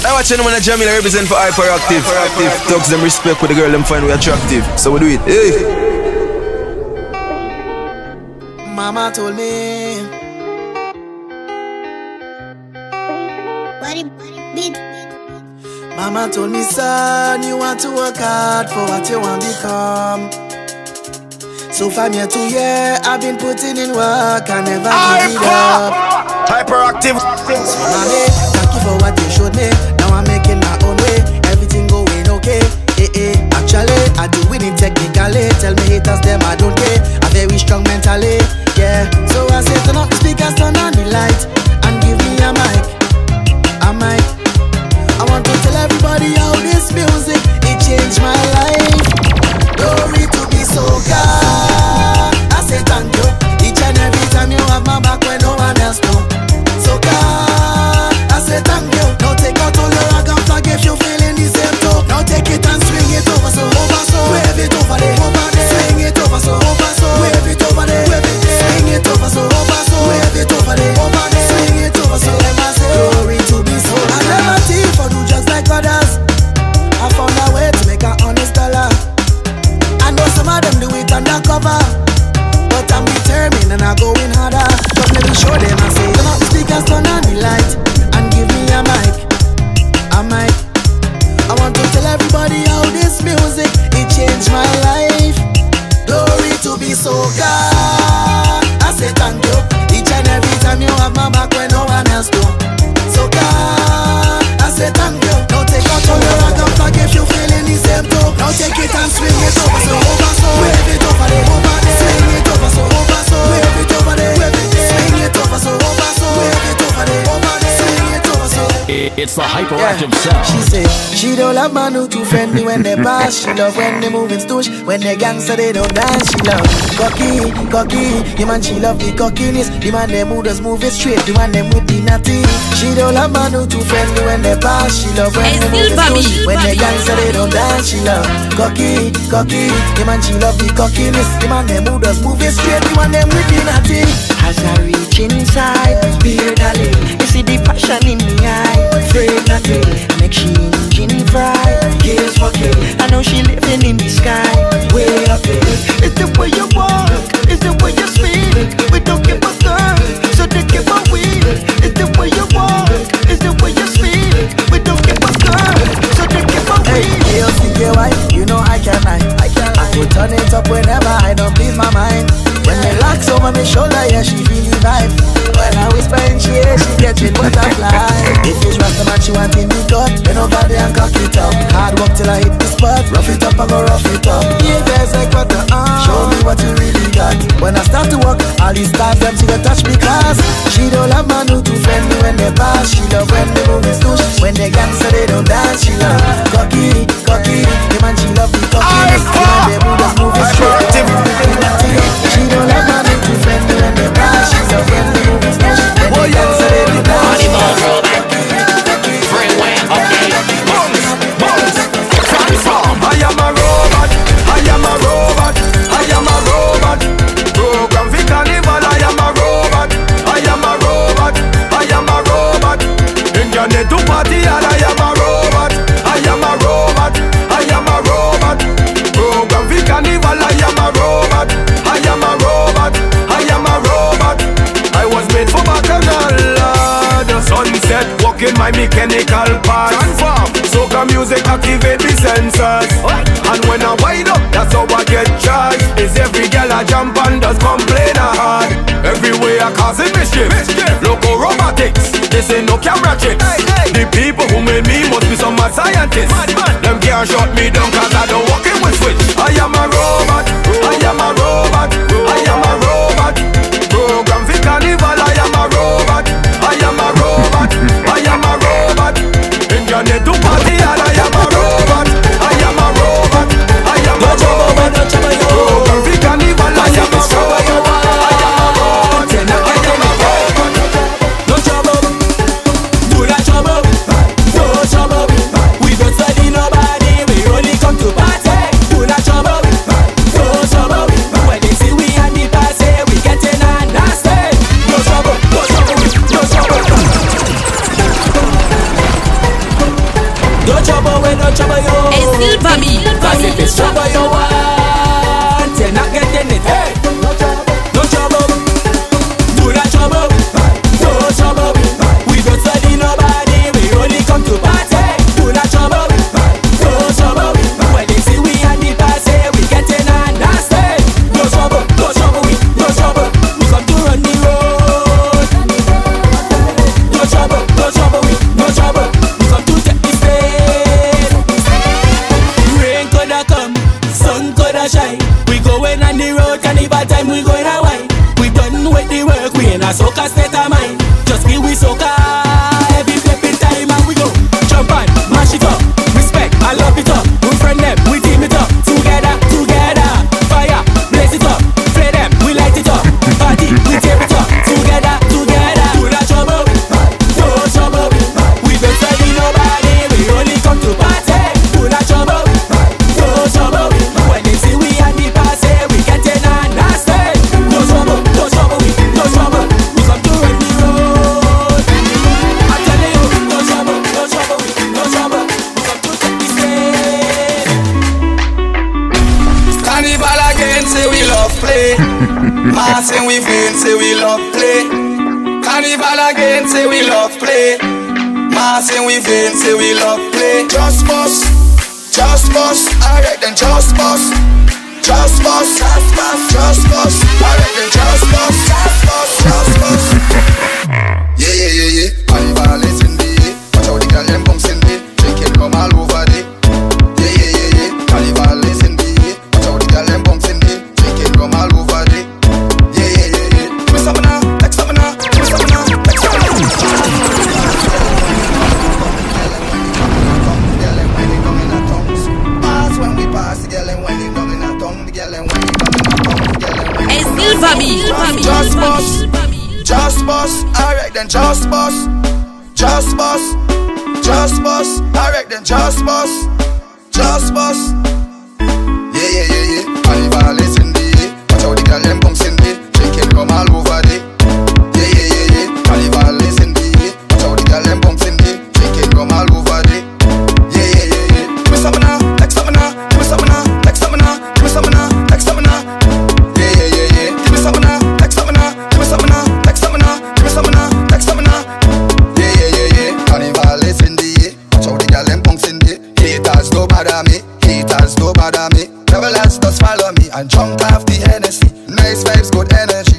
I watch anyone at Jamila represent for Hyperactive. Dogs them respect with the girl them find we attractive. So we do it. Hey. Mama told me. Mama told me, son, you want to work hard for what you want to become. So from year to year, I've been putting in work, I never give it up. Hyperactive. So mommy, thank you for what you showed me. Now I'm making my own way, everything going okay. Actually, I do winning technically. Tell me haters, them I don't care. I'm very strong mentally, yeah. So I say turn up the speakers, turn on the light, and give me a mic. I want to tell everybody how this music, it changed my life. Glory to be soca. I say thank you. Each and every time you have my back when no one else know. Soca. I say thank you. Now take out all your rag and flag if you feeling the same too. Now take it and swing it over so over so. Wave it over there, over there. Swing it over so over so. Wave it over there, wave it there. Swing it over so over so. Wave it over there, over there. Swing it over so. Let me say glory to be soca. I never thief or do just like others. I found a way to make an honest dollar. I know some of them do it undercover, but I'm determined and I'm going harder. But let me show them I say, turn up the speakers, turn on the light, and give me a mic. I want to tell everybody how this music, it changed my life. Glory to be soca. I say thank you. Each and every time you have my back when no one else do. Soca. I say thank you. Now take out all your rag and flag if you feeling the same too. Now take it and swing it over so over so. Wave it over there, over there. Swing it over so over so. Wave it over there, wave it there. Swing it over so over so. Wave it over there, over there. Swing it over so. It's the Hyperactive sound. She say she don't love man who too friendly when they pass. She love when they moving stoosh. When they gangster they don't dance. She love cocky. The man she love the cockiness. The man them who does move it straight. The man them with the natty. She don't love man who too friendly when they pass. She love when they moving stoosh. When they gangster they don't dance. She love cocky. The man she love the cockiness. The man them who does move it straight. The man them with the natty. As I reach inside, beer darling, you see the passion in me eye. Afraid not to make she engine fry. Here's for kill. I know she living in the sky. Way up there. It's the way you walk, it's the way you speak. We don't give a girl, so they give a weed. It's the way you walk, it's the way you speak. We don't give a girl, so they give a weed. Hey, you think you're white, you know I can lie. I could turn it up whenever I don't please my mind. When they locks over my shoulder, yeah, she feel the vibe. When I whisper in she hear, she catching butterfly. If it's rasta man, she want in the gut. Bend over there and cock it up. Hard work till I hit the spot. Rough it up, I go rough it up. Yeah, guys like what the show me what you really got. When I start to walk, all these stars them she go touch me class. She don't love man who too friendly when they pass. She love when they move it stoosh. When they gangster they don't dance. She love cocky. The man she love the cockiness. The man they move just move it straight. She don't love man who too friendly when they pass. She love when they move it stoosh. When they gangster they don't dance. She love I am a robot. Program for carnival. I am a robot. Internet to party and I am a robot. Program for carnival. I am a robot. I was made for bacchanal. The sunset, walking my mechanical parts. Soca music activate the sensors. And when I wind up, that's how I get charged. Is every girl I jump and does complain hard. Everywhere I cause a mischief. Local robotics, this ain't no camera tricks. The people who made me must be some mad scientists. Them can't shut me down cause I don't walk in with switch. I am a robot. Program for carnival. I am a robot. Internet to party and I am a robot. Program for carnival. I am a robot. No trouble, do that trouble, no trouble. We don't study nobody, we only come No trouble when no trouble you. Hey, Silva me. Cause if it's trouble you want, you're not getting it. Hey, no trouble. Do not trouble. No trouble. We don't study nobody. We only come to party. Do not trouble. No trouble. When they see we and the party, we getting a nasty. No trouble. No trouble. No trouble. We come to run the road. No trouble. No trouble. No trouble. We come to take the stage. Rain coulda come, sun coulda shine. We going on the road, carnival time we going a wine. We done with the work, we in a soca state of mind. Just give we soca, every flipping time and we go. Jump on, mash it up, respect, I love it up. We friend them, we team it up, together, together. Fire, blaze it up, flay them, we light it up. Party, we tear it up, together, together. Do not trouble, no trouble. We don't study nobody, we only come to party. Do not trouble, no trouble. When they see we at the party, we getting a nasty. No trouble, no trouble, no trouble. We come to run the road. I'm telling you, no trouble, no trouble, no trouble. We come to take the stage. Carnival again, say we love play. Massing we feel, say we love play. Carnival again, say we love play. Massing we feel, say we love play. Just bust, alright then just bust. Just bust, alright then just bust. Yeah. Carnival is in the watch how the girl them bounce in the drinking come all over the. Yeah. Carnival is in the watch how the girl them bounce in the drinking come all over the. Yeah. Give me some now, take some now, give me some now, take some now. Girl and when they come in a tongues, pass when we pass the girl and when they come in a tongue, the girl and when they come in a tongue, the girl and when. Hey, Silva me. Just bust, alright then just bust. Alright then just bust. Yeah. Carnival is in the watch how the girl them bounce in the drinking come all over the. Yeah. Carnival is in the watch how the girl them bounce in the drinking come all over the. Yeah. Give me some now, take some now, give me some now, take some now, give me some now, take some now. Yeah. Give me some now, take some now, give me some now, take some now, give me some now, take some now. Yeah. Carnival is in the watch how the girl them bounce in the. Haters don't bother me. Travelers just follow me and drunk off the Hennessy. Nice vibes, good energy.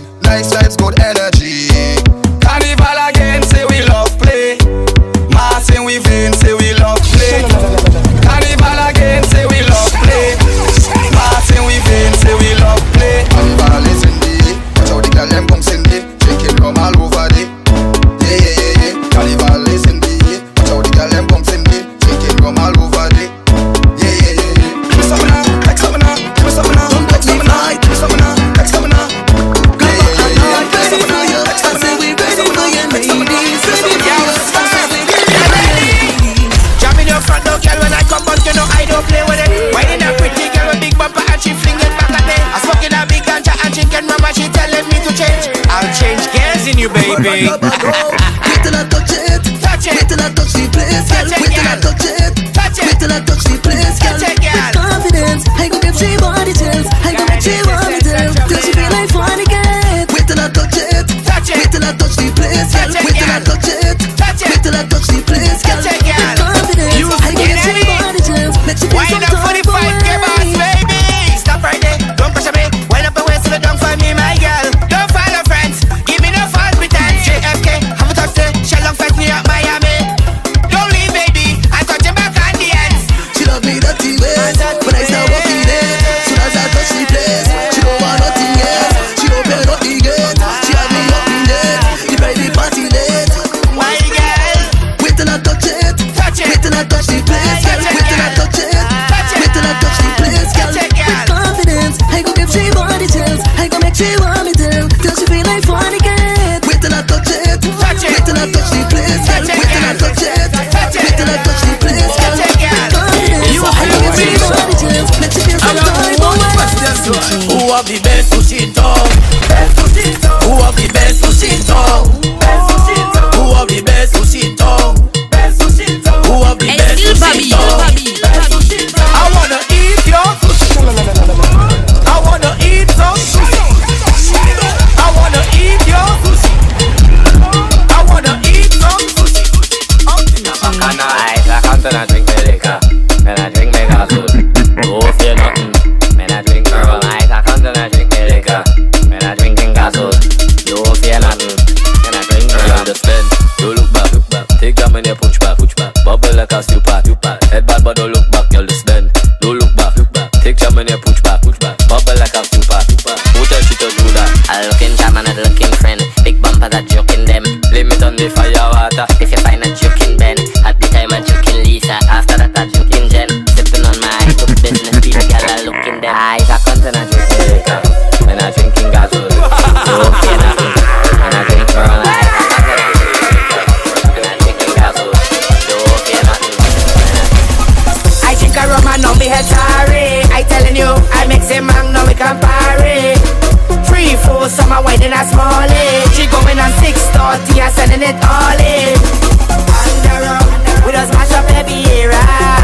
Carnival again, say we love play. Massing we vein, say we love play. Carnival again, say we love play. Massing we vein, say we love play. Carnival is in the watch how the girl them bounce in the drinking come all over the. Yeah. Carnival is in the watch how the girl them bounce in the drinking come all over the. Yeah. Give me some now, take some now, give me some now, take some now, give me some now, take some now. Jamming your front door, girl, when I come out, you know I don't play with it. Whining that pretty girl with big bumper and she fling it back at me. I smoking a big ganja and she can mama, she telling me to change. I'll change gears in you, baby. Wait till I touch it. Wait till I touch the place, girl. Wait till I touch it. Wait till I touch the place, girl. With confidence, I go give she body chills. I go make she want me till she feel like fun again. Wait till I touch it. Wait till I touch the place, girl. Wait till I touch it. Wait till I touch the place, girl. With confidence, I go give she body chills. Make she feel some type of way. Baby, stop right there, don't pressure me. Wind up and waist till it don't find me, my girl. Don't follow friends, give me no false pretense. JFK, have a touch there, shell long fest New York, Miami. Don't leave, baby, I'm touching back on the ends. She love me dirty ways, when I start walking in. Soon as I touch the place, she don't want nothing else. She open up the gate, she have me up in there. The Friday party late. My girl, wait till I touch it. Wait till I touch the place, girl. Wait till I touch it. Wait till I touch the place, girl. With confidence, I go give she body chills. I go make she want me till she feel like fun again. Wait till I touch it. Wait till I touch the place, girl. Wait till I touch it. Wait till I touch the place, girl. With confidence, I go give she body chills. Make she feel some type of way. Who have the best sushi town? Who have the best sushi town? Who have the best sushi town? Who have the best sushi town? bacchanal. I come to not drink me liquor, and I drink me gasoil. Oh, fear nothing, when I drink girl. I come to not drink me liquor, when I drinking gasoil. No fear nothing, when I drink girl. Understand? Don't look back, look back. Take jam and you push back, push back. Bubble like a stupid, stupid. Head bad but don't look back, you understand? Don't look back, look back. Take jam and you push back, push back. Bubble like a stupid, stupid. Who tell you to do that? A looking jam and a looking friend. Big bumper that joking them. Limit on the fire water. If you find a joking Ben, at the time I'm joking Lisa. After that I joking Jen. Sipping on my book business, people girl are looking them. I come to not drinking liquor, when I drinking gasoil. So fear nothing, when I drink girl. I drinking gasoil. So fear nothing. I drink a rum and now me head sorry. I telling you, I mix him man, now we can party. 3, 4, summer wine in a small age. She going on 6:30 and sending it all in. Under we just mash up every era.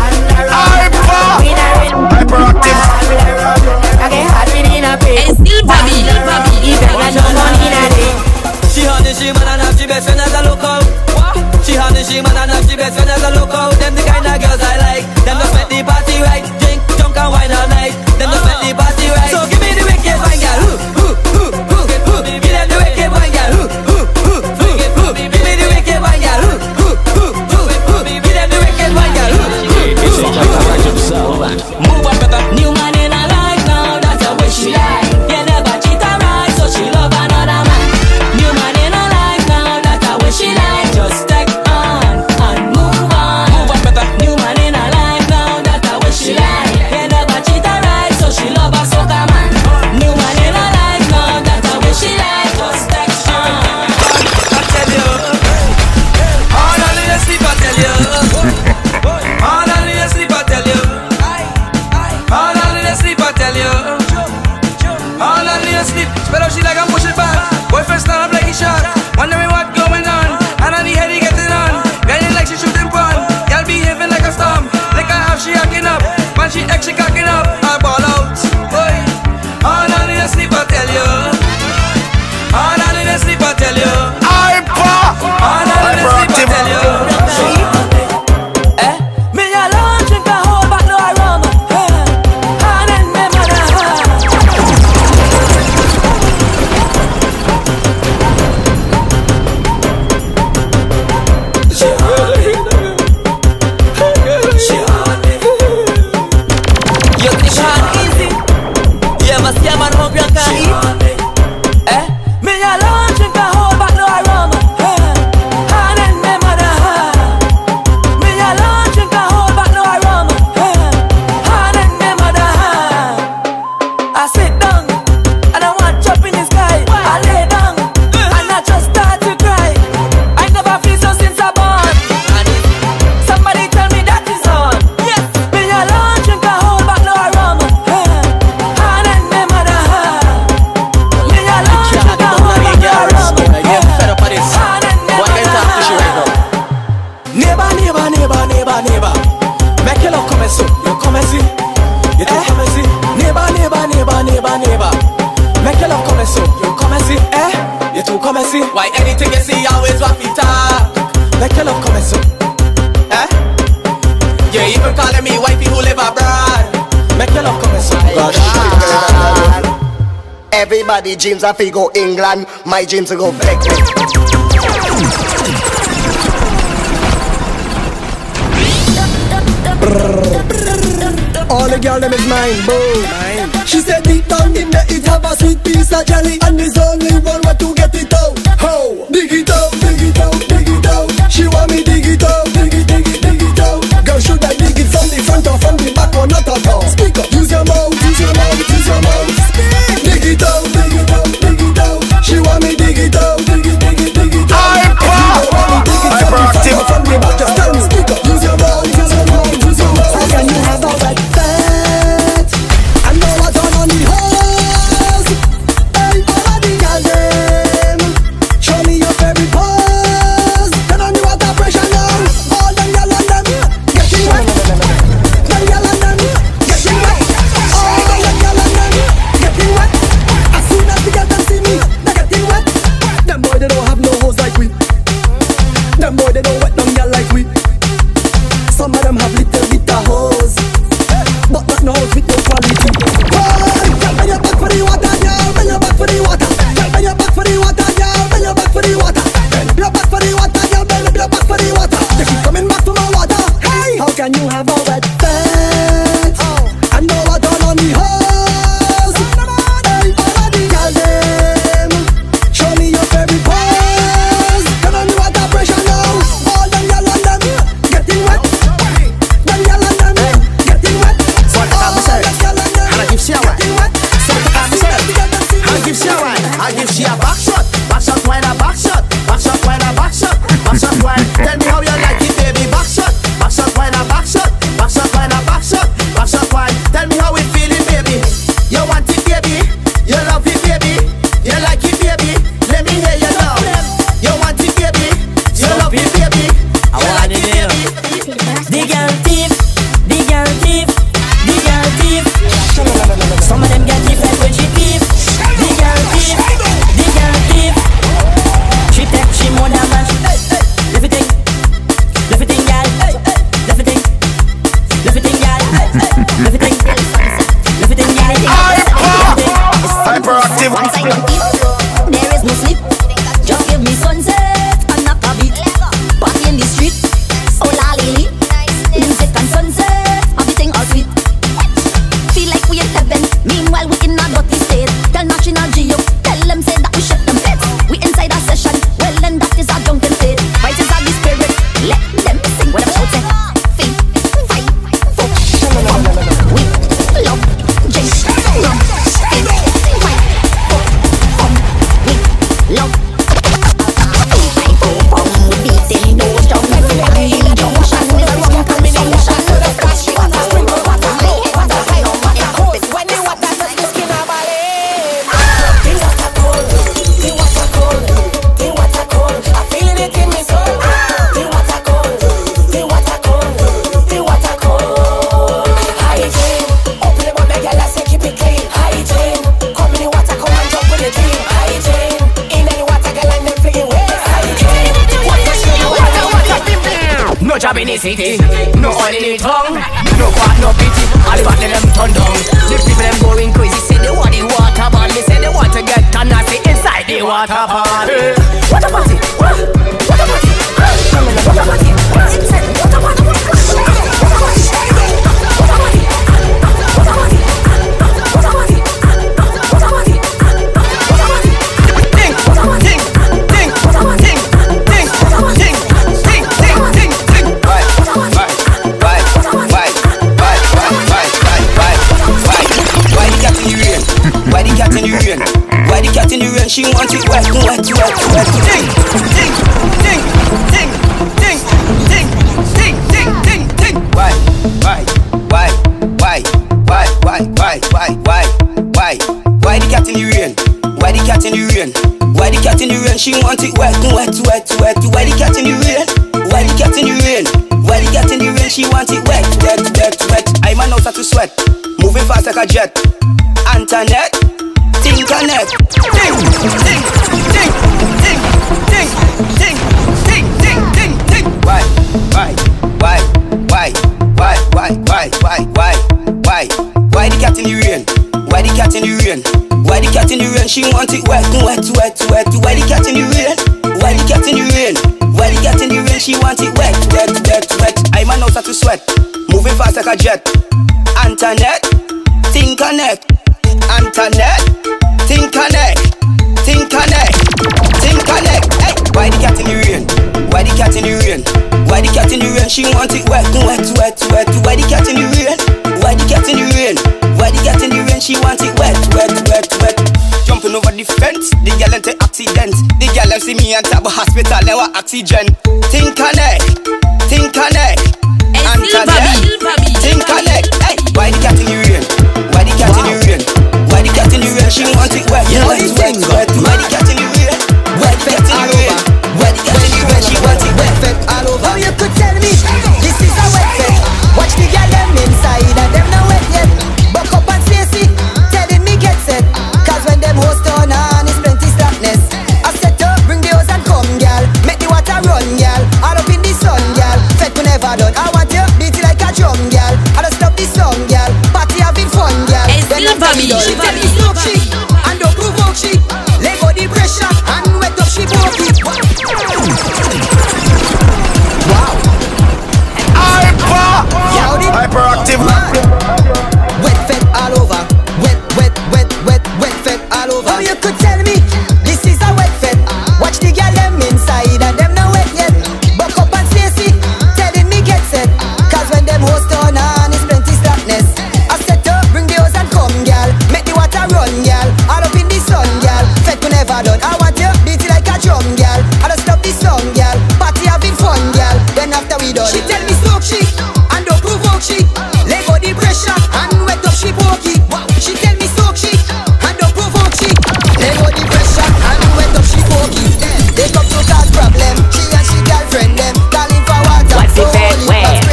Hyperactive. I get hot within a bit. And still Bobby, Even when no money in a day. She had the she man and have she best friend as a lookout. She had the she man and have she best friend as a lookout. Them the kind of girls I like. Them just make the party right. Drink, drunk and wine all night. Them just make the party right. So give me the wicked wine, girl. Give them the wicked wine, girl. Give me the wicked wine, girl. Give them the wicked wine, girl. It's the hyperactive sound. Move on, brother. New man in her life now, that's the way she like. You never cheat her right, so she love another man. New man in her life now, that's the way she like. Just take on and move on. Move on, brother. New man in her life now, that's the way she like. You never cheat her right, so she love a sucker man. New man in her life now, that's the way she like. Just take on. I tell you, all I need is sleep, I tell you. All I need is sleep, I tell you. All I need is sleep, I tell you. All I need is sleep. But she like I'm pushing back. Boyfriend stand up like he shot. Wondering what going on. And on the head he getting on. Grinding like she shooting fun. Y'all behaving like a storm. Like I have she acting up. When she actually cocking up, I ball out. Boy, all I need is sleep, I tell you. All I need is sleep, I tell you. All I need is sleep, I tell you. Me alone drink a whole bottle of rum, and then me mother. You think I'm easy? Yeah, my scam and hungry and can't eat. Me alone drink a whole bottle of rum, and then me mother. Me alone drink a whole bottle of rum, and then me mother. I sit down and I want jump in the sky. I lay down and I just start to cry. I never feel so since I born. Somebody tell me that is on. Yes, me alone drink a whole bottle of rum, and then me mother. Me alone drink a whole bottle of rum, Fed up of this. and then me What can talk to she right mother. now? Neighbor, neighbor, neighbor, neighbor, neighbor. Make your love come and so. You come and see. You too come and see. Neighbor, neighbor, neighbor, neighbor, neighbor. Make your love come and so. You come and see. You too come and see. Why anything you see always want to talk? Make your love come and so. You even calling me wifey who live abroad. Make your love come and so. Everybody dreams of he go England. My dreams to go back. All the girl them is mine, boom. She said deep down in there it have a sweet piece of jelly, and there's only one way to get it out. How? Dig it out, dig it out, dig it out. She want me dig it out, dig it, dig it, dig it out. Girl, should I dig it from the front or from the back or not at all? Speak up, use your mouth, use your mouth, use your mouth. Speak. Dig it out, dig it out, dig it out. She want me dig it out, dig it, dig it, dig it out. Hyperactive. From the back, just tell me, speak up, use your mouth, use your mouth, use your mouth. Can you have a wet fat? I know what's on the house. Hey, all of the girls them. Show me your favorite pose. Then I knew what the pressure. and you have a wet fat. And now I turn on the hose. Hey, all of the girl them, show me your favorite pose. Turn on the water pressure now. All them girl and them getting wet. Them girl and them getting wet. So I'm sorry, and I give she a wine. So I'm sorry, I give she a wine. I give she a back shot when a back shot, back shot when a back shot, back shot when. Tell me how you like it, baby. Back shot when a back shot, back shot when a back shot, back shot when. Tell me how it feeling, baby. You want it, baby. You love it, baby. You like it, baby. Let me hear you now. You want it, baby. You love it, baby. You like it, baby. The girl thief, the girl thief, the girl thief. Some of them get different when she thief. The girl thief, the girl thief. She take she more than man. Everything, everything, girl. Everything, everything, girl. Everything, everything, girl. Hyperactive. Once I don't eat, there is no sleep. Just give me sunset and knock a beat. Party in the street, oh la lily. Music and sunset, everything all sweet. Feel like we in heaven, meanwhile we in a dirty state. Tell National Geo, tell them say that we shut them pets. We inside a session, well then that is a drunken state. Right is a the spirit, let them sing whatever shout say. Feel, fight, fuck, we love, drink, rum. Feel, fight, fuck, we love. Feel, fight, fuck, we beat them doors down. Everybody junction, there's a rum coming in. No job in the city, no oil in the tongue, no quart, no pity, all the bottle them turn down. The people them going crazy, say they want the water ball. They say they want to get nasty inside the water ball. What a party, what a party, what a party, what a party, what a party. Why the cat in the rain? Why the cat in the rain? She wants it wet, wet, wet, wet. Ding, ding, ding, ding, ding, ding, ding, ding, ding, ding. Why the cat in the rain? Why the cat in the rain? Why the cat in the rain? She wants it wet, wet, wet, wet. Why the cat in the rain? Why the cat in the rain? Why the cat in the rain? She wants it wet, wet, wet, wet. I'm a nose to sweat, moving fast like a jet. Antoinette, think connect, ding, ding, ding, ding, ding, ding, ding, ding, ding, ding. Why the cat in the rain? Why the cat in the rain? Why the cat in the rain? She wants it wet, wet, wet, wet. Why the cat in the rain? Why the cat in the rain? Why the cat in the rain? She wants it wet, wet, wet, wet. I'm a nose to sweat, moving fast like a jet. Antoinette, think connect. Antoinette, think connect, think connect, think connect. Hey, why the cat in the rain? Why the cat in the rain? Why the cat in the rain? She wants it wet, wet, wet, wet. Why the cat in the rain? Why the cat in the rain? Why the cat in the rain? She wants it wet, wet, wet, wet. Jumping over the fence, the girl into accident. The girl see me and tap a hospital, now oxygen. Think connect, think connect. Antoinette, think connect. Hey, why the cat in the rain? Why the cat in the rain? Why the cat in the rain? She wants it wet, wet, wet, wet. Why the cat in the rain? Why the cat in the rain? Why the cat in the rain? She wants it wet, wet, all over. How you could tell me this is a wet set? Watch the girl them inside and them not wet yet. Buck up and Stacy telling me get set. Cause when them host on it's plenty slackness. I set up, bring the hose and come, girl. Make the water run, girl. All up in the sun, girl. Fed we never done. I want you beat it like a drum, girl. I don't stop the song, girl. Party having fun, girl. Then I'm done. She tell me smoke she and don't provoke she. Let go the pressure and wet up she body. Wow. Hyper.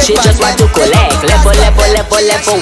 she just want to collect. Level water.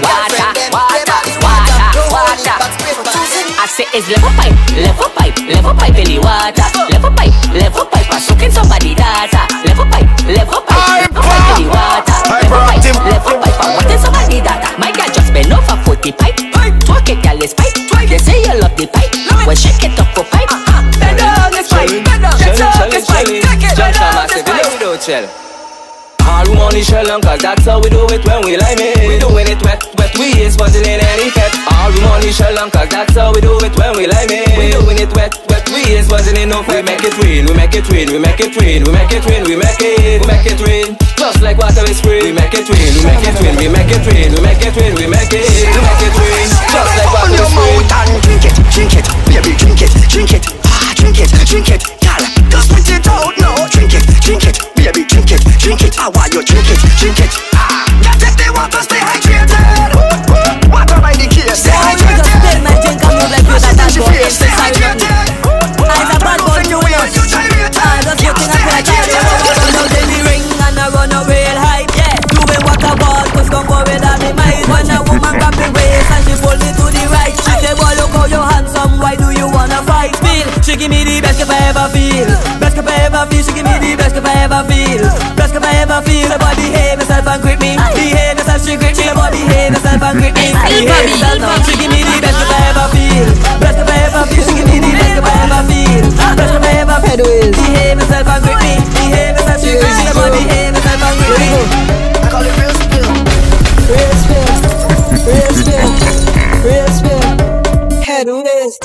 I say it's level pipe in the water. Level pipe, I'm soaking somebody data. Level pipe in the water. Level pipe, I'm wanting somebody data. My girl just been over 40 pipe. Twerk it, girl, it's pipe. You say you love the pipe, well shake it up for pipe. Bend down, it's pipe. Bend down, it's pipe. Just a massive, we don't chill. All we want is shell, cause that's how we do it when we like it. We doing it wet, we ain't spotting in any cat. All we want is shell, cause that's how we do it when we like it. We doing it wet, we ain't spotting in no fat. We make it rain, we make it rain, we make it rain, we make it rain, we make it rain. Just like water is free. We make it rain, we make it rain, we make it rain, we make it rain, we make it rain. Just like water is free. Drink it, baby, drink it, drink it, girl, just spit it out now. Drink it, baby, drink it, I want you drink it, Can't take the water, stay hydrated. Water by the case, stay hydrated. Spill my drink and move like you that I go inside. I'm a bad boy, you know. I just looking at my child. Now they be ring and I run a real hype, yeah. Doing what I want, cause come go with all the might. When a woman grab the waist and she pull me to the right, she say, boy, look how you're handsome, why do you wanna fight? She give me the best cup I ever feel. Best cup I ever feel. She give me the best cup I ever feel. Best cup I ever feel. The body behave herself and grip me. Behave herself, she grip me. The body behave herself and grip me. Behave herself. She give me the best cup I ever feel. Best cup I ever feel. She give me the best cup I ever feel. Best cup I ever feel. Behave herself and grip me. Behave herself, she grip me. The body behave herself and grip me. I call it real spill. Real spill. Real spill. Real spill. Head waist.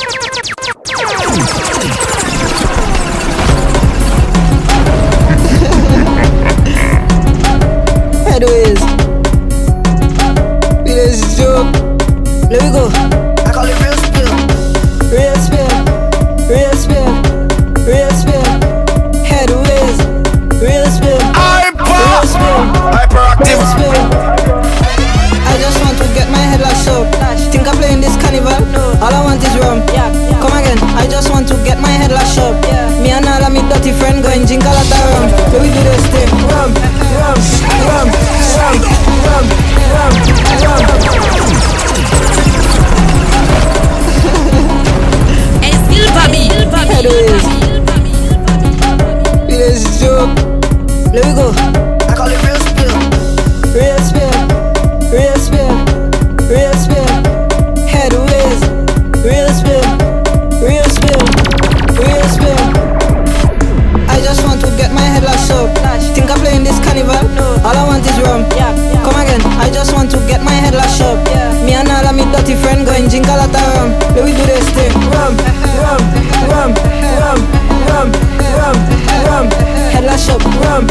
Headways. This is joke. Let me go. I call it real spill. Real spill. Real spill. Real spill. Headways. Real spill. Real spill. Hyperactive. Real spill. I just want to get my head lashed up. Think I'm playing this carnival? All I want is rum. Come again. I just want to get my head lashed up. Me and all of me dirty friend going drink a lot of rum. Let me do this thing. Rum. Headways. This is joke. Let me go. I call it real spill. Real spill. Real spill. Real spill. Headways. Real spill. Real spill. Real spill. I just want to get my head lashed up. Think I'm playing this carnival? All I want is rum. Come again. I just want to get my head lashed up. Me and all of me dirty friend going drink a lot of rum. Let me do this thing. Rum. Head lash up. Rum.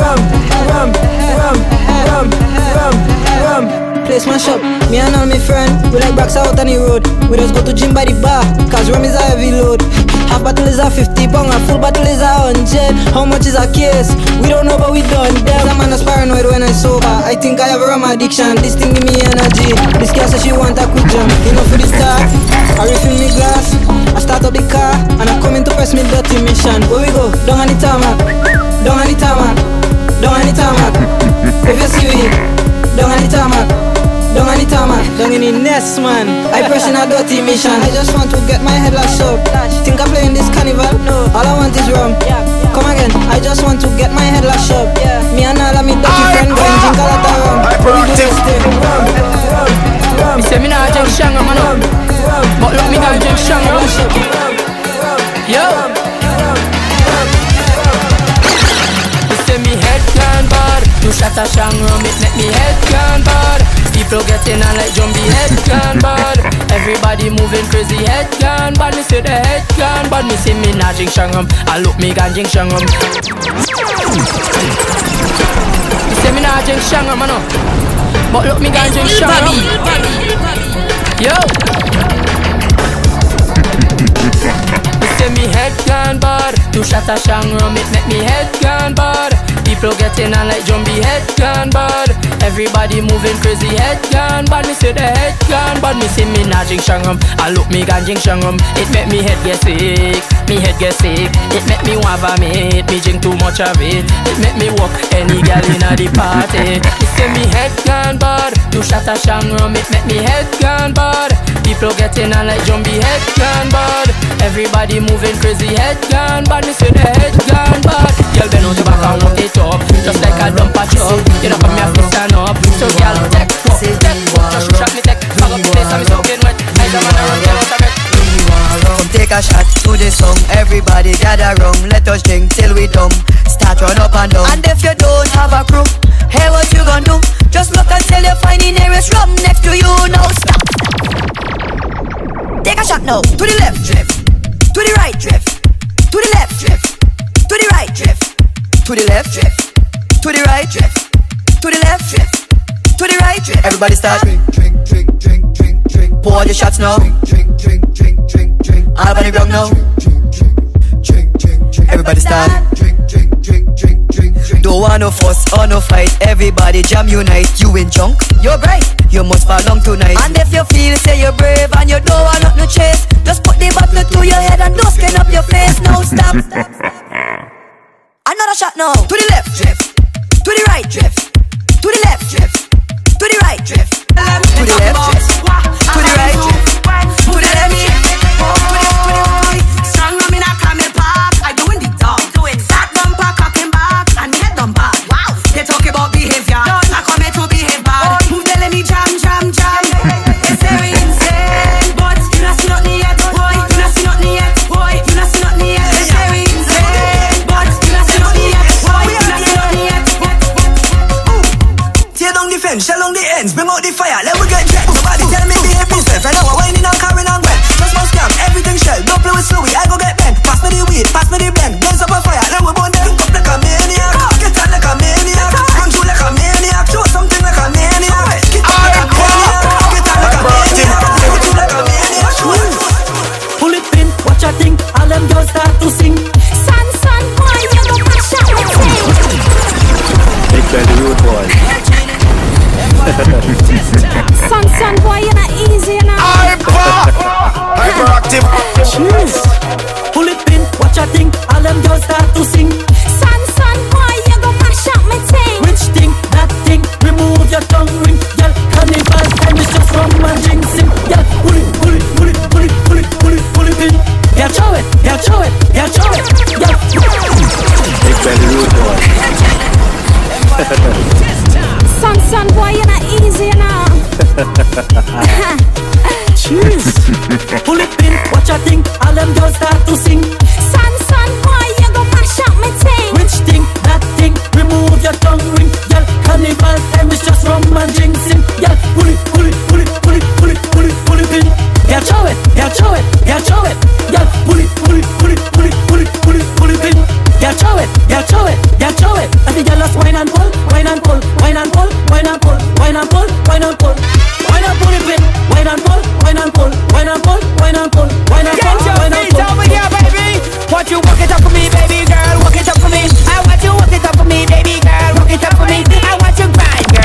Place my shop. Me and all my friend, we like backs out on the road. We just go to gym by the bar, cause rum is a heavy load. Half bottle is a 50 pound, a full bottle is a 100. How much is a case? We don't know, but we done them. Some man is paranoid when I sober. I think I have a rum addiction. This thing give me energy. This girl says she want a quick jump. You know for the start, I refill me glass. I start up the car, and I come in to press me dirty mission. Where we go? Down on the tarmac. Down on the tarmac. Down on the tarmac. If you see me, down on the tarmac. Down on the tarmac, down in the nest, man. I pressing a dirty mission. I just want to get my head lashed up. Think I'm playing this carnival? All I want is rum. Come again. I just want to get my head lashed up. Me and all of me dirty friend going drink a lot of rum. Hyperactive. Me say me nah drink shango, man. But look, me gonna drink shango. Yo. Me say me head can bad. You shot a shango, it make me head can bad. People getting on like Jumbie, head can bad. Everybody moving crazy, head can bad. Me say the head can bad. Me say me nah drink shangum, I look me can drink shangum. Me say me nah drink shangum, man. But look me can drink shangum. Yo. Me say me head can bad. Two shot of shangum, it make me head can bad. People getting on like jumpy head gone bad. Everybody moving crazy head gone bad. Me say the head gone bad. Me say me not drink strong rum. I look me gun drink strong rum. It make me head get sick. Me head get sick. It make me want vomit. Me drink too much of it. It make me walk any girl in a the party. Me say me head gone bad. Two shot of strong rum. It make me head gone bad. People getting on like jumpy head gone bad. Everybody moving crazy head gone bad. Me say the head gone bad. Girl bend on the back and walk it up, just like a dumper truck. You know, come here, to stand up. So girl, take walk, just shot me, take fag up the place and me soaking wet. I the man around, get out of it. Come take a shot to the song. Everybody gather round. Let us drink till we dumb. Start run up and down. And if you don't have a crew, hey, what you gonna do? Just look until you find the nearest rum next to you. Now stop. Take a shot now. To the left, drift. To the right, drift. To the left, drift. To the right, drift. To the left, drift. To the right, drift. To the left, drift. To the right, drift. Everybody start. Drink, drink, drink, drink, drink, drink. Pour your shots now. Drink, drink, drink, drink, drink, drink. All on the ground now. Drink, drink, drink, drink. Everybody start. Drink, drink, drink, drink, drink, drink. Don't want no fuss or no fight. Everybody jam unite. You in junk, you're bright. You must fall long tonight. And if you feel say you're brave and you don't want no chase, just put the bottle to your head and don't skin up your face. Now stop. Another shot now. To the left, drift. To the right, drift. To the left, drift. To the right, drift. To the left, drift. To the right, drift. To the left, drift. Strong rum in a camel park. I doing the dog. Fat bumper cocking back and head done bad. Wow. They talk about behavior. I come here to behave bad. Move telling me jam, jam, jam. It's very insane, but you not see nothing yet. Boy, you not see nothing yet. Boy, you not see nothing yet. It's very insane, but you not see nothing yet. Boy, you not see nothing yet. Tear down the fence, shell on the ends, bring out the fire, let we get jet. Somebody tell me behave yourself, and now I'm whining and carrying on wet. Just my scam, everything shell, don't play with Slowy, I go get bent. Pass me the weed, pass me the blend, blaze up a fire, then we burn them up like a maniac. Get on like a maniac, run through like a maniac, show something like a maniac. Get on like a maniac, get on like a maniac, run through like a maniac. Pull it in, watch a thing, all them girls start to sing. Son, son, boy, you go mash up my thing. Big belly rude boy. Son, boy, you're not easy, you know. Hyperactive. Cheers. Pull it in, watch a thing, all them girls start to sing. Son, boy, you go mash up my thing. Which thing, that thing, remove your tongue ring. Girl, carnival time is just rum and drink sing. Girl, pull it, pull it, pull it, pull it, pull it, pull it, pull it in. Yeah, show it, yeah, show it, yeah, show it. Yeah. Big belly rude boy. Son, boy, you're not easy, you know. Cheers. Pull it in, watch a thing, all them girls start to sing. Son, boy, you go mash up my thing. Which thing, that thing, remove your tongue ring. Girl, carnival time is just rum and drink sing. Girl, pull it, pull it, pull it, pull it, pull it, pull it, pull it in. Yeah, show it, yeah, show it, yeah, show it. Girl, pull it, pull it, pull it, pull it, pull it, pull it, pull it in. Yeah, show it, yeah, show it, yeah, show it. And the girl just wine and pull, wine and pull, wine and pull, wine and pull, wine and pull, wine and pull. Wine and pull it in, wine and pull, wine and pull, wine and pull, wine and pull, wine and pull, wine and pull. Get your feet over here, baby. Want you walk it up for me, baby girl, walk it up for me. I want you walk it up for me, baby girl, walk it up for me. I want you grind,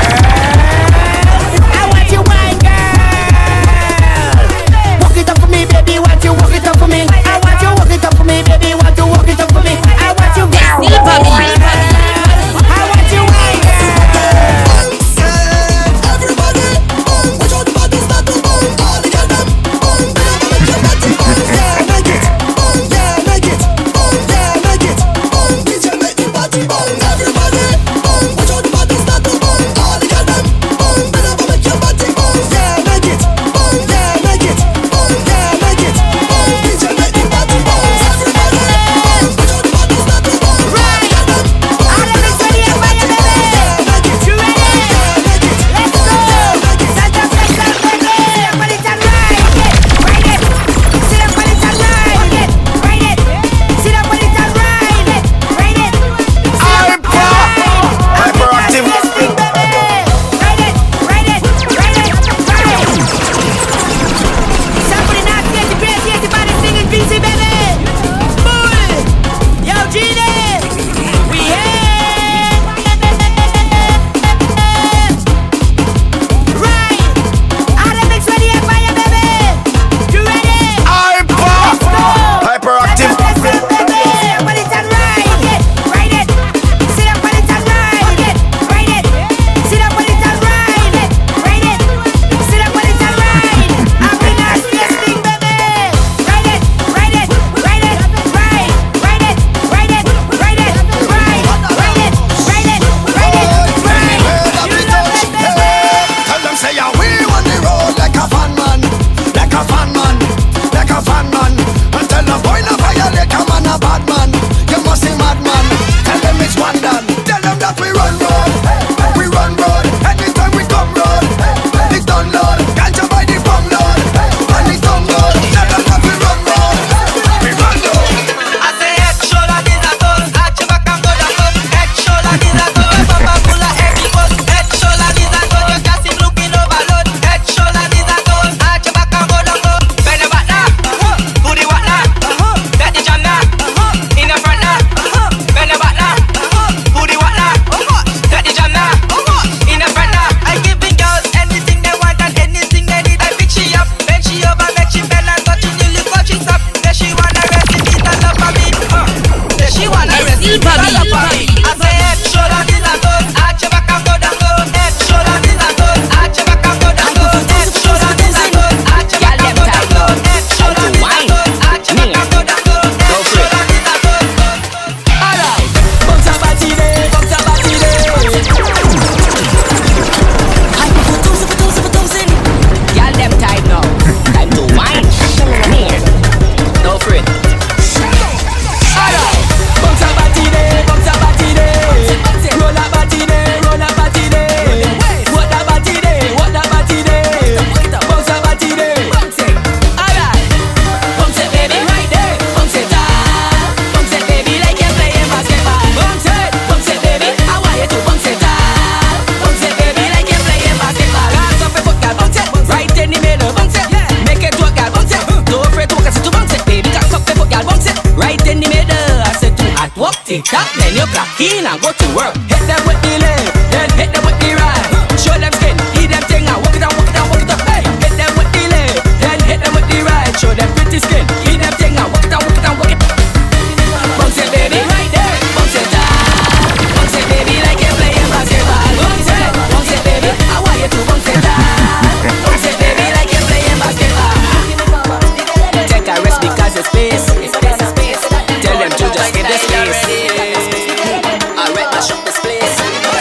it up, then you clock in and go to work. Hit them with the left, then hit them with the right. Show them skin, eat them thing and walk it down, walk it down, walk it up. Hey, hit them with the left, then hit them with the right. Show them pretty skin, eat them thing and walk it down, walk it down, walk it. Bounce it, baby, right there. Bounce it down, bounce it, baby, like you're playing basketball. Bounce it, baby, I want you to bounce it down. Bounce it, baby, like you're playing basketball. Take a rest because it's space. Tell them to just get the space. Alright, mash up this place.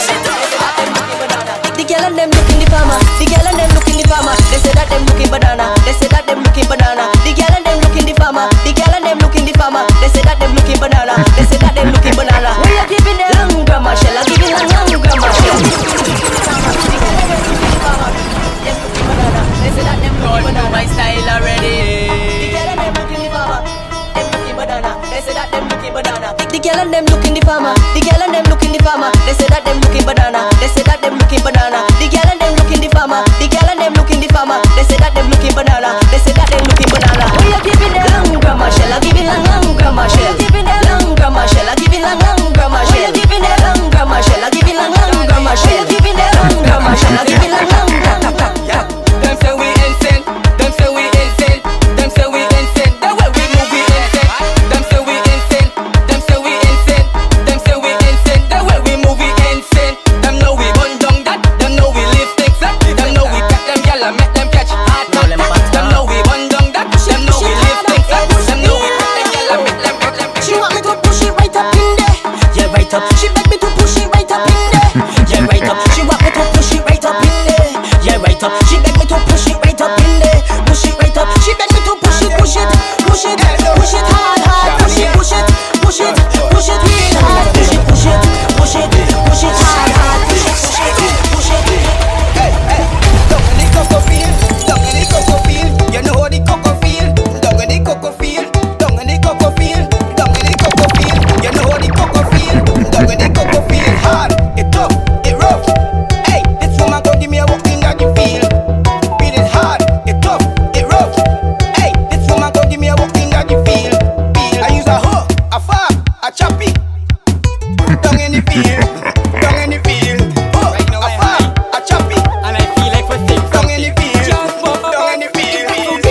The girl and them looking the farmer. The girl and them looking the farmer. They say that them looking banana. They say that them looking banana. The girl and them looking the farmer. The girl and them looking the farmer. They say that them looking banana. They say that them looking banana. We are giving them long grammar shell. I'm giving them long grammar shell. They say that them looking banana. My style already. The girl and them looking the farmer. Them looking banana. They say that them looking banana. The girl and them looking the farmer. The girl and them looking the farmer. They say that them looking banana. They say that them looking banana. The girl and them looking the farmer. The girl and them looking the farmer. They say that them looking banana. They say that them looking banana. We are giving them long grammar shell. I'm giving them long grammar shell. Giving them long grammar shell. I'm giving them long grammar shell. Giving them long grammar shell. I'm giving them long grammar shell. Giving them long grammar shell. I'm giving them long grammar. Them say we insane. Them say we insane. Them say we insane. The way we move we insane. Them say we insane. Them say we insane. Them say we insane. The way we move we insane. Them know we run down that. Them know we live things up. Them know we cut them gyal and make them catch heart attack. Them know we run down that. Them know we live things up. Them know we cut them gyal and make them catch them. She want me to push it right up in there. Yeah, right up. She beg me to push it right up in there. Yeah, right up. She want me to push it right up in there. Yeah, right up. She beg me to push it right up in there. Push it right up. She beg me to push it, push it, push it, push it hard, hard. Push it, push it, push it, push it real hard. Push it, push it, push it, push it hard, hard. Push it, push it, push it. Hey, hey, down in the cocoa field, down in the cocoa field. You know how the cocoa feel, down in the cocoa field, down in the cocoa field, down in the cocoa field. You know how the cocoa feel, down in the cocoa field. Hard, it tough, it rough. Hey, this woman gon' give me a walking that you feel. Beat it hard, it tough, it rough. Hey, this woman gon' give me a walking that you feel. I use a hoe, a farm, a choppy. Down in the field, down in the field. Oh, a farm, a choppy. And I feel like we're things. Down in the field, down in the field.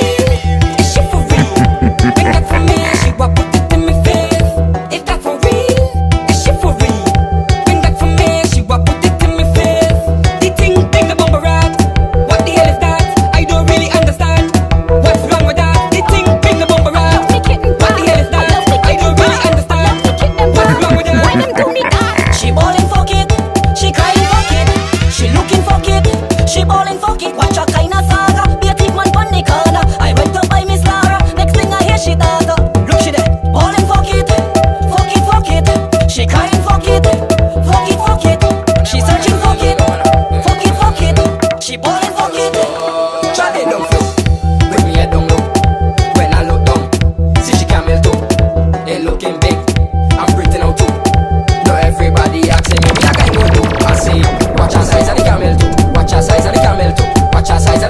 Is she for real? Bring that for me, she want put it in my face. Is that for real? Is she for real? Bring that for me, she want put it in my face. The thing bring the bumper out. What the hell is that? I don't really understand. What's wrong with that? The thing bring the bumper out. What the hell is that? I don't really understand. What's wrong with that? She ballin' for it, she crying for it, she looking for it, she ballin' for it. Watch a kinda saga, be a thief man pon the corner. I went to buy Miss Lara, next thing I hear she daughter. Look she there, ballin' for it, for it, for it. She crying for it, for it, for it. She searching for it, for it, for it. She ballin' for it. Charlie don't flow. Make me head down low. When I look down, see she camel too. They looking big. I'm breathing out too. Not everybody asking me what I can go do. I say, watch her size of the camel too. Watch her size of the camel too. Watch her size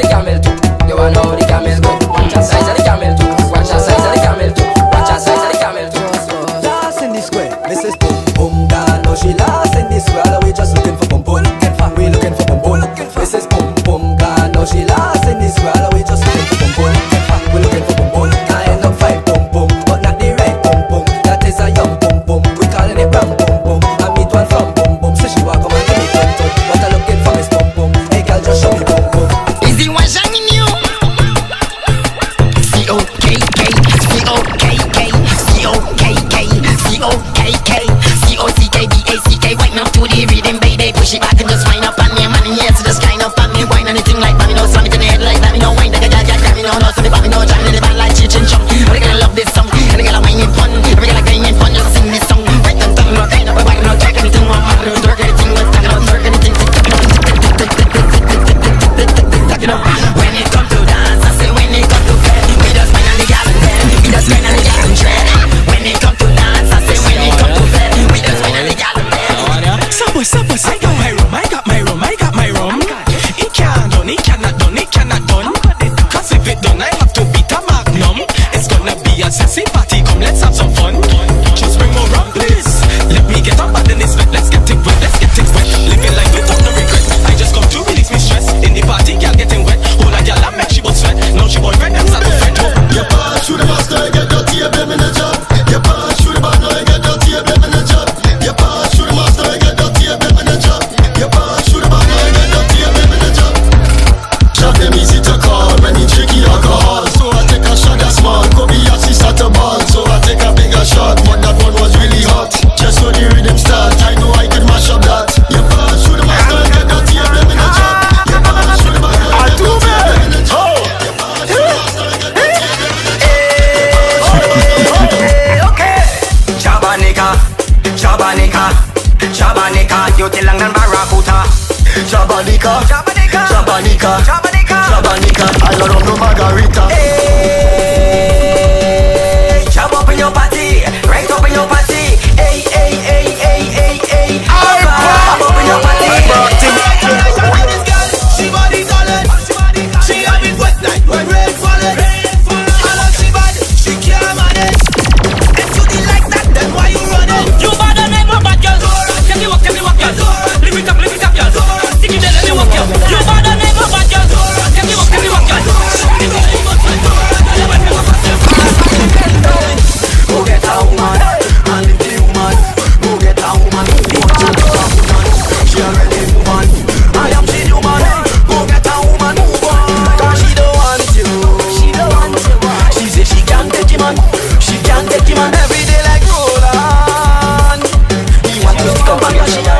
Jabanica, I love no margarita. Hey, jump up in your party, right up in your party. Hey, hey, hey, hey, hey, hey. Jump up in your party. This girl, she body solid. She have it wet like when rain falling. I love she bad, she can't manage. And to the like that, then why you running? You bad and I'm a bad girl. Tell me what, girl. Live it up, girl. Stick it there, let me walk, girl. You bad and I'm a bad girl. Tell me what, girl. Go get a woman, and if the woman, go get a woman. You want to go a woman, she already move on. I am she the woman, go get a woman, move on. Cause she don't want you, she say she can't take him on, every day like Roland. He want to stick up on your shit.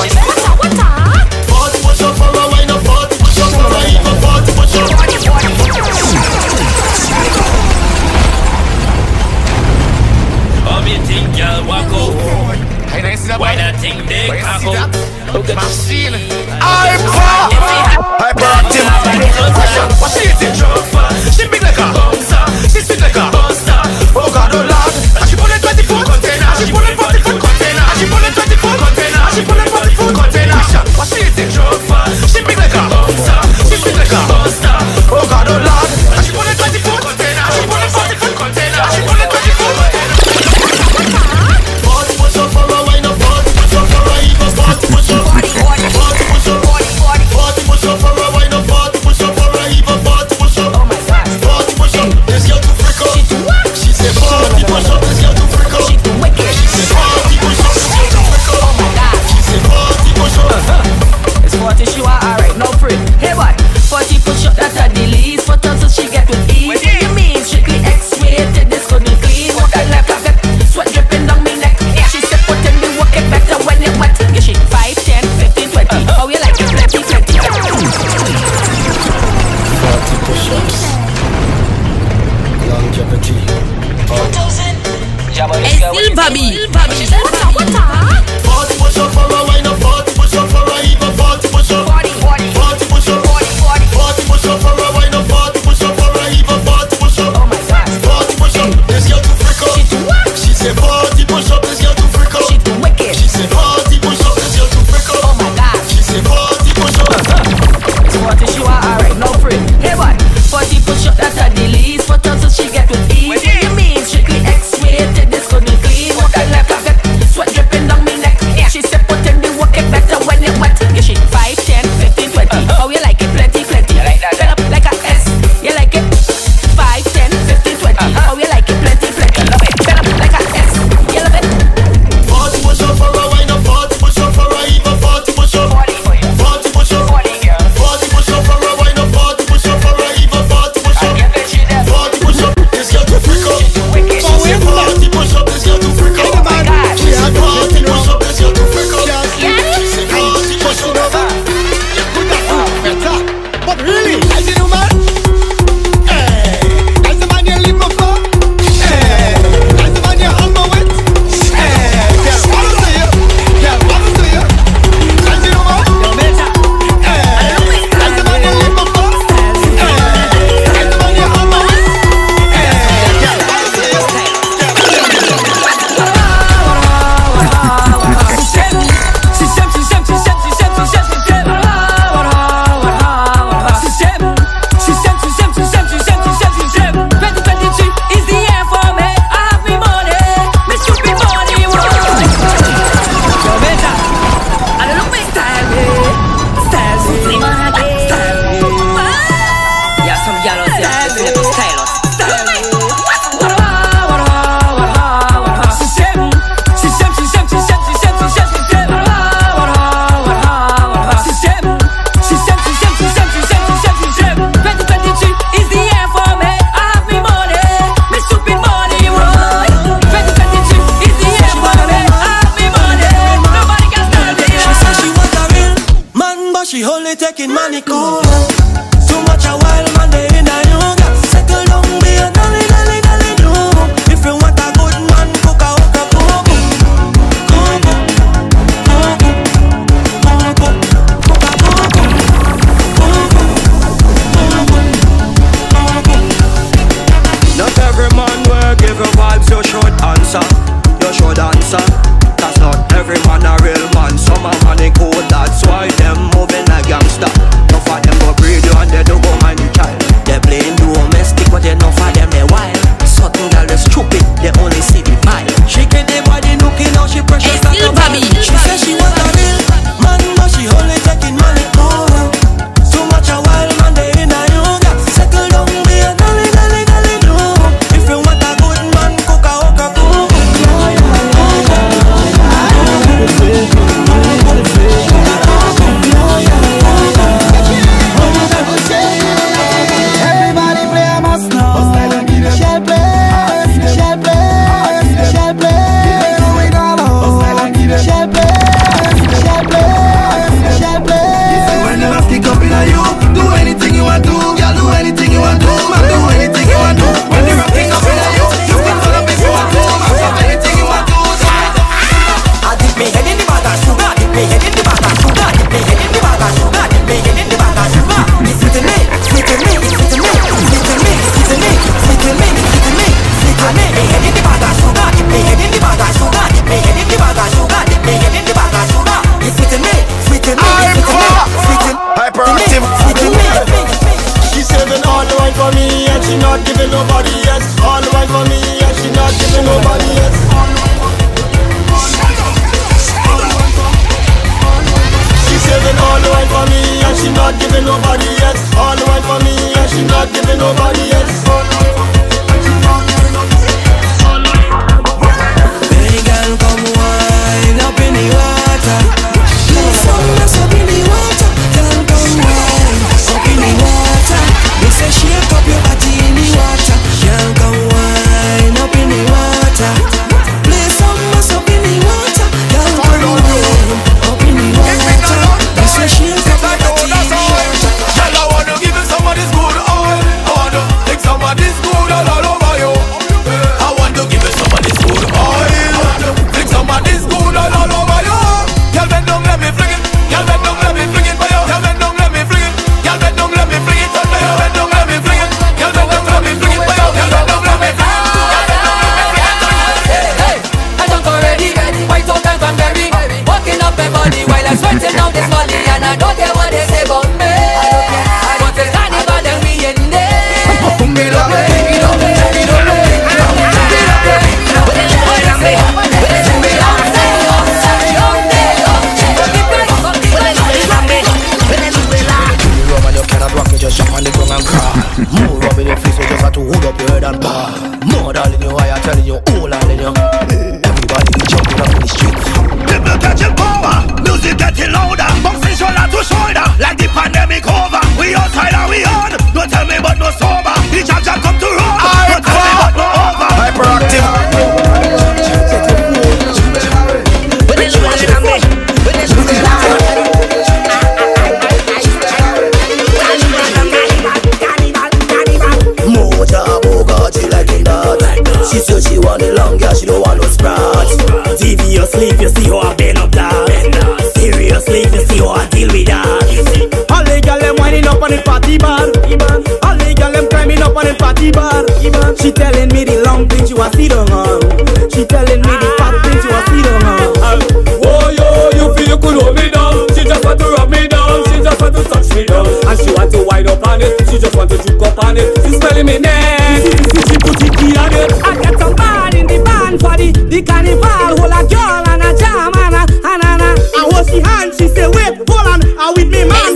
40 push up for a wine, 40 push up for a even 40 push up. How you think y'all walk out? Why that thing they cock out? Machine, hyperactive. What she eating? She big like a bouncer, she sweet like a monster. Oh God, oh Lord, and she put in 24 container, she put in 44 container, she put in 24 container, she put in 44 container. What she eating? She big like a bouncer, she sweet like a monster. Oh God, oh Lord, and she put in 24 container, she put in 44 container, she put in 24 container. 40 push up for a wine, 40 push up for a even 40 push up. 40 push up, 40 push up for a wine, 40 push up for a even 40 push up. 40 push up, this girl too freak up. She said 40 push up, this girl too freak up. She said 40 push up, this girl too freak up. She said 40 push up. It's 40 she want alright, no free. Hey boy, 40 push up, that's a the least. For tons she get with ease. What do you mean? Strictly X-rated, this couldn't clean. What I left, I get sweat dripping down me neck. She said put in the work it better when it wet. Get shit 5, 10, 15, 20. How you like it? Plenty. 40 push-ups, longevity. It's Baby. 40 push up for a wine, 40 push up for a even 40 push up. 40 push up, 40 push up for a wine, 40 push up for a even 40 push up. 40 push up, this girl too freak up. She said 40 push up, this girl too freak up. She said 40 push up, this girl too freak up. She said 40 push up. It's 40 she want alright, no free. Hey boy, 40 push up, that's a the least. For tons she get with ease. What do you mean? Strictly X-rated, this couldn't clean. What I left, I get sweat dripping down me neck. She said put in the work it better when it wet. Get shit 5, 10, 15, 20. How you like it? Plenty. You like that? Fill up like a S. You like it? 5, 10, 15, 20. How you like it? Plenty. Love it. Fill up like a S. You love it? 40 push up for a wine, 40 push up for a even 40 push up. 40 push up, 40 push up for a wine, 40 push up for a even 40 push up. 40 push up, this girl too freak up. She said 40 push up, this girl too freak up. She said 40 push up, this girl too freak up. She said 40 push up. You put that foot better, but really, I see you man. Hey, that's the man you live for. Hey, that's the man you humble with. Hey, girl, what to you? Girl, what to you? I see you man. Hey, that's the man you live for. Hey, that's the man you humble with. Hey, girl, what to you? She only taking money cool. So much a wild man they in a yoga. Settle down, be a dolly do. If you want a good man, cook a kuku. wine for me and she not giving nobody else. All wine for me and she not giving nobody else. She's saving all the wine for me and she not giving nobody else. All the wine for me and she not giving nobody else. Baby girl, come wine up in the water. Play some mess up in the water. Girl, come wine up in the water. Me say shake up your body in the water. Girl, come wine up in the water. Play some mess up in the water. Girl, come wine up in the water. Me say shake up your body in the water. Girl, I wanna give you some of this good oil. I wanna take some of this good all over you. I want to give you some of this good oil. Take some of this good all over you. Girl, bend down, let me fling it. Girl, bend down, let me fling it for you. Girl, bend down, let me fling it. Girl, bend down, let me fling it. Girl, bend down, let me fling it. Girl, bend down, let me fling it for you. Girl, bend down, let me fling it. Girl, bend down, let me fling it. Hey, hey, I don't already white out and cranberry. Walking up my body while I'm sweating out this money, and I don't care what they say about me. I want to carnival and we in there. Just jump on the ground and cry. More rub in your face, so just have to hold up your head and bar. More darling, you, I am telling you, all I you. Everybody be jumping up in the streets. People catching power, music getting louder, boxing shoulder to shoulder, like the pandemic over. We outside and we on. Don't tell me but no sober. The jab come to roll. Don't tell me but no over. Hyperactive. She said she want it long, yeah, she don't want no sprouts. TV or sleep, you see how I bend up that. Seriously, you see how I deal with that. All the girl them winding up on the party bar. All the girl them climbing up on the party bar. She telling me the long thing she want see down on. She telling me the fat thing she want see down on. Oh yo, you feel you could hold me down. She just want to rub me down. She just want to touch me down. And she want to wind up on it. She just want to juke up on it. She's smelling me neck. She put it on it. I get some bad in the band for the carnival. Hold a girl and a jam and a. I hold she hand, she say wait, hold on, I with me man.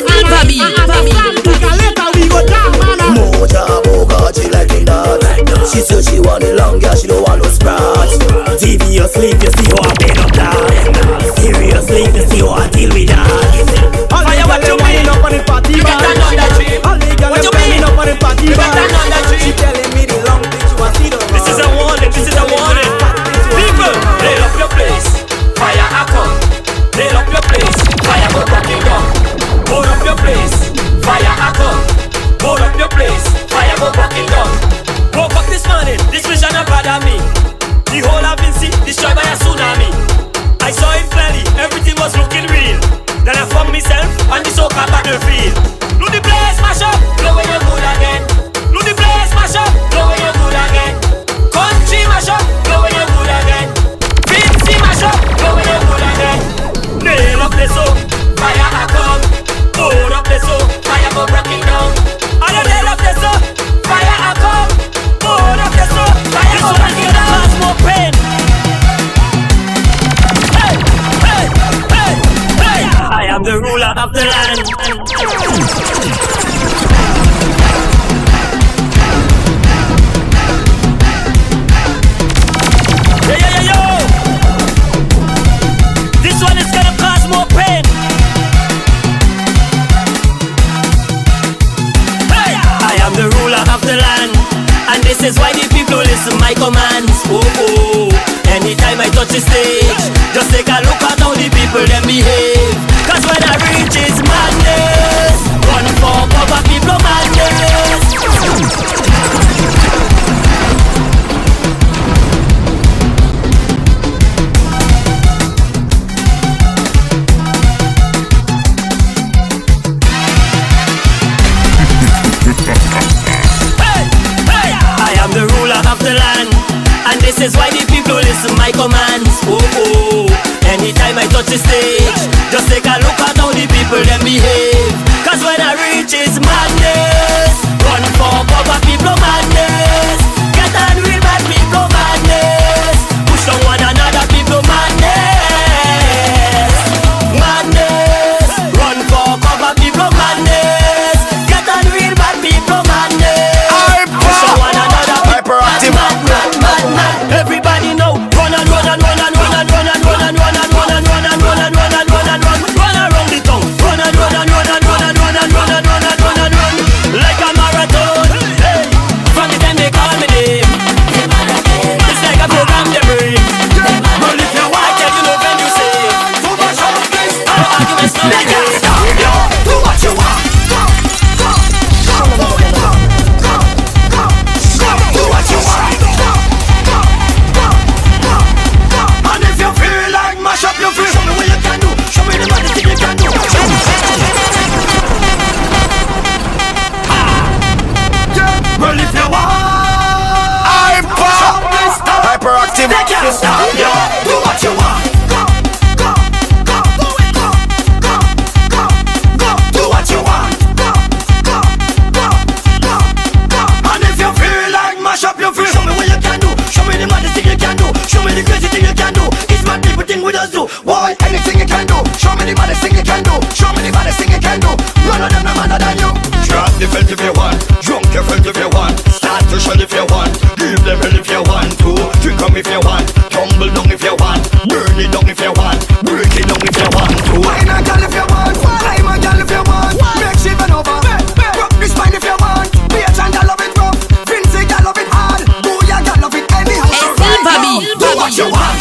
Later we go jam and a. Moja boga, she like it that. She said she want it long, yeah, she don't want no sprouts. TV or sleep, you see how I bend up that. Seriously, you see how I deal with that. All the girl them winding up on the party bar. All the girl them winding up on the party bar. She telling me the long thing she want see down. This is a warning, this is a warning. People, nail up your place. Fire a come. Nail up your place. Fire go cracking down. Hold up your place. Fire a come. Hold up your place. Fire go cracking down. Woke up this morning, this vision a bother me. The whole of Vinci destroyed by a tsunami. I saw it clearly, everything was looking real. Then I found myself on the so-called battlefield. Do the place mash up, blow when you're good again. Do the place mash up, blow when you're good again. Country mash up, blow when you're good again. Vinci mash up, blow when you're good again. Nail up the soul, fire a come. Hold up the soul, fire go breaking down. And you nail up the soul, fire a come. Hold up the soul, fire go breaking down. Cause more pain. Hey, hey, hey, hey. I am the ruler of the land. This one is gonna cause more pain. Hey! I am the ruler of the land, and this is why the people listen my commands. Oh oh, anytime I touch the stage, just take a look at how the people them behave. Cause when I reach it's madness. One for cover people madness. This is why the people listen my commands. Oh oh, anytime I touch the stage, just take a look at how the people them behave. Cause when I reach it's madness. Run for cover down if you want, tumble down if you want, burn it down if you want, break it down if you want. Wine a girl if you want, climb a girl if you want, make she bend over, rock the spine if you want. Bitch and girl love it rough, Vincy girl love it hard, booyah girl love it anyhow. Do what you want.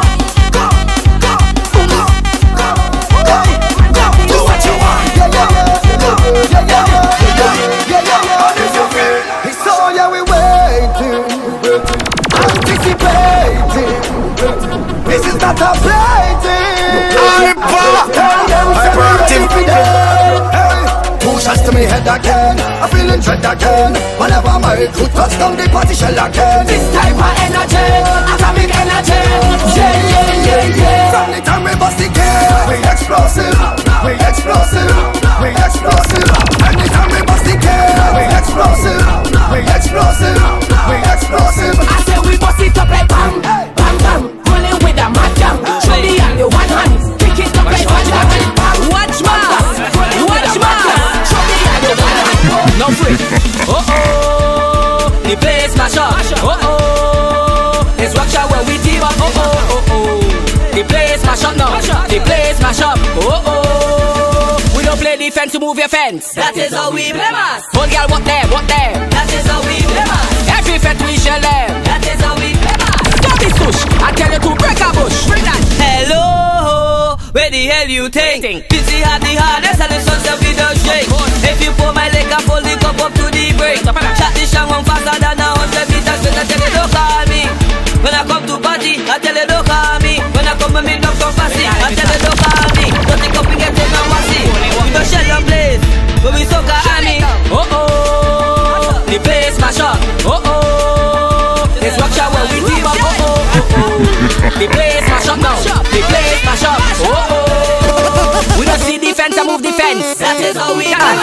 This is not a plaything. Two shots to me head again. I'm feeling dread again. Whenever my foot touch down the party shell again. This type of energy, atomic energy. Yeah, yeah, yeah, yeah. From the time we bust the game, we explosive, we explosive, we explosive. Anytime we bust the game, we explosive, we explosive, we explosive. I say we bust it up like bam, bam, bam. Rolling with a mad jam. Show the hand, the one hand. Pick it up like mad jam. Watch mass, watch mass. Show the hand, the one hand. No free. Oh, the place mash up. Oh, it's workshop where we team up. Oh, the place mash up now. The place mash up. Oh, we don't play defense to move your fence. That is how we play mass. Whole girl, what there, what there? That is how we play mass. Every fete we shall them. That is how we play mass. Don't be sush, I tell you to break a bush. Bring that. Hello, where the hell you think? Busy had the hardest and the sunset we don't shake. If you pour my leg, I pull the cup up to the break. Chat the shang on faster than 100 meters. When I tell you don't call me. When I come to party, I tell you don't call me. When I come with me Dr. Fassi, I tell you don't call me. Don't think up and get in and wassy. We don't share your place, but we so army. The place mash up. It's workshop where we team up. The place mash up now. The place mash up. We don't see defense and move defense. That is how we are.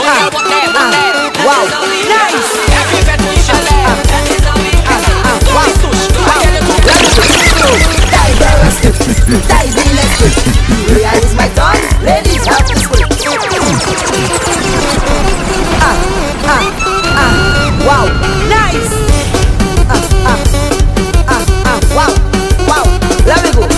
Wow, nice. Every fete we shall have. That is how we are. Wow, dive in, let's go. Here is my tongue. Ladies have to split. Wow, nice. Wow, wow. Let me go.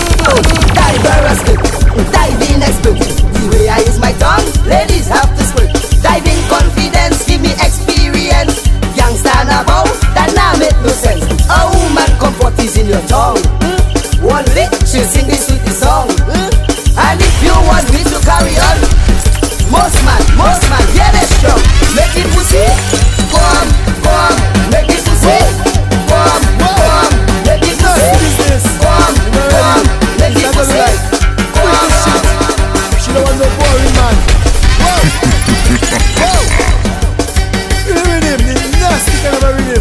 Dive in, let's go. Here is my tongue. Ladies have to split. Dive in confidence, give me experience. Youngster now, that now make no sense. A woman comfort is in your tongue. One lick, she'll sing this sweetest song. And if you want me to carry on, most man, yeah, let's strong. Make it pussy, go on, make it pussy, go on, make it pussy, go on, make it pussy, go on. She don't want no boring man. Whoa, the rhythm, the nasty kind of a rhythm.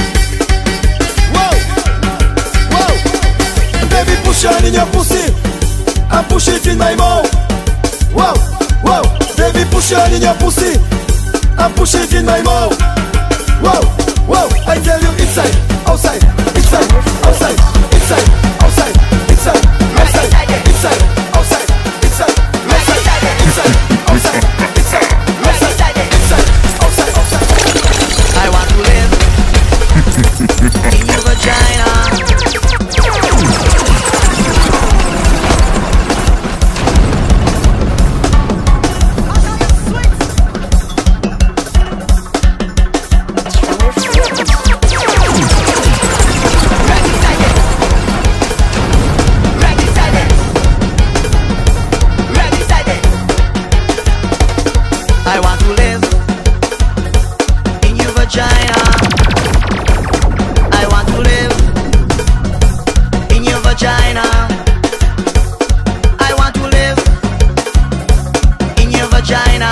Whoa, baby, push on in your pussy and push it in my mouth. Whoa, baby, push on in your pussy and push it in my mouth. Whoa, I tell you inside, outside, inside, outside, inside, outside, inside, outside, inside, outside, inside, outside, inside, outside, inside, outside, inside, outside. I want to live in your vagina. I want to live in your vagina. I want to live in your vagina. I want to live in your vagina.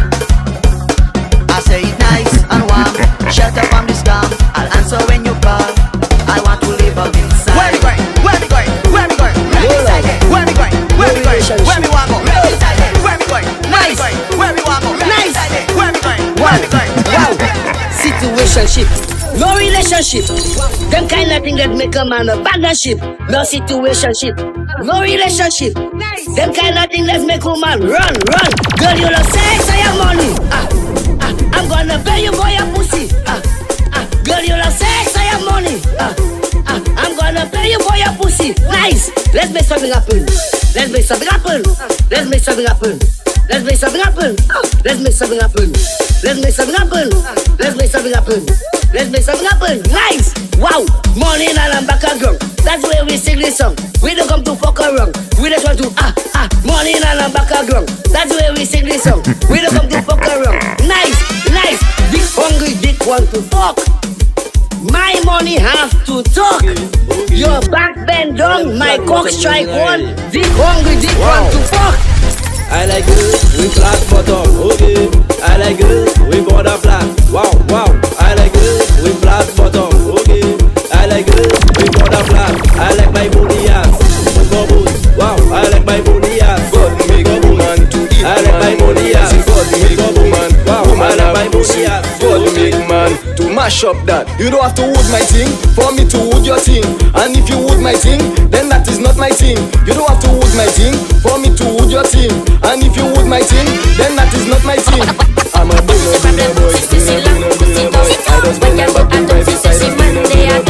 I say it nice and warm. Shut up on this calm. I'll answer when you call. I want to live up inside. Where we going? Where we going? Where we going? Where we going? Where we going? Where we going? Where we want to go? Where we going? Nice. Where we want to go? Nice. Where we going? Where we going? Wow, situationship, no relationship. Them kind of thing that make a man a partnership. No situationship, no relationship. Them kind of thing that make a man run. Girl, you love sex, I have money. I'm gonna pay you for your pussy. Girl, you love sex, I have money. I'm gonna ready? Nice. Let's make something happen. Let's make something happen. Let's make something happen. Let's make something happen. Let's make something happen. Let's make something happen. Let's make something happen. Let's make something happen. Nice. Wow. Morning and I'm back again. That's where we sing this song. We don't come to fuck around. We just want to morning and I'm back again. That's where we sing this song. We don't come to fuck around. Nice, nice. This hungry dick want to fuck. My money have to talk. Your back bend down, my cock strike one. Dick hungry dick want to fuck. I like it with flat bottom, okay. I like it with border flat, wow, wow. I like it with flat bottom, okay. I like it with border flat. I like my booty ass with bubbles, wow. I like my booty ass. God make a woman to eat. I like my booty ass. God make a woman, wow. I like my booty ass. God make man to mash up that. You don't have to wood my thing for me to wood your thing. And if you wood my thing, then that is not my thing. You don't have to wood my thing for me to wood your thing. And if you wood my thing, then that is not my thing. I'm a bino boy, bino boy. I just been a bucket by the side of bino boy. I'm a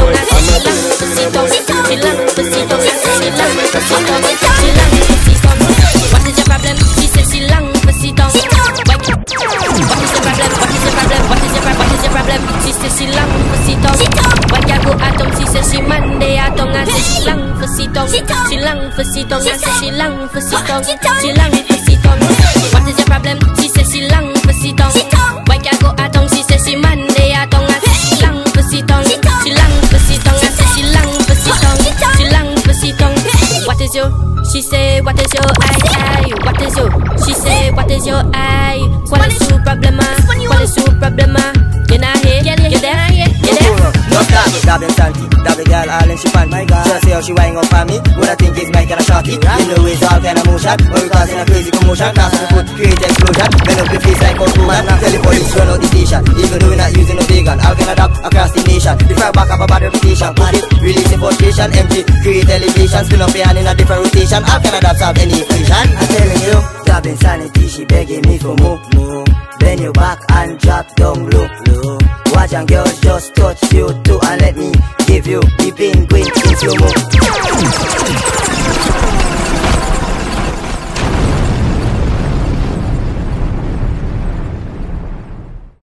What is your problem? She says she long for sit down. What is your problem? What is your problem? What is your problem? What is your problem? She says she long for sit down. When you go at home, she says she Monday at home. I say she long for sit down. She long for sit down. I say she long for sit down. She long for sit down. What is your problem? She says she long for sit down. When you go at home, she says she Monday at home. I say she long for sit down. She long for sit down. I say she long for sit down. She long for sit down. What is your? She say, what is your eye? What is your? She say, what is your eye? What is your problem? What is your problem? You not here? You there? You there? No stop, double Santi, double girl all in she pan. Just see how she wind up on me. What I think is my kind of shorty. You know it's all kind of motion, but we causing a crazy commotion. Class on the foot, create explosion. Bend up the face like Coach Woman. Tell the police run out the station. Even though we're not using no vegan, all can adapt across the nation. Before I back up about reputation, put it, release in frustration, empty, create elevation, spin up your hand in a different rotation. All can adapt solve any equation. I'm telling you, Dublin Sanity, she begging me for more. Bend your back and drop down low. Watch and girls just touch you too, and let me give you the penguin in slow mo.